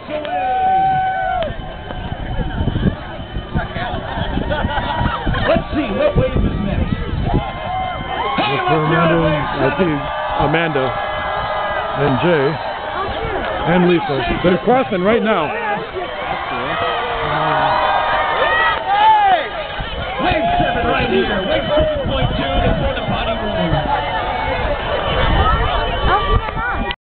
Let's see, what wave is next? Look for Amanda, I see Amanda and Jay and Lisa. They're crossing right now.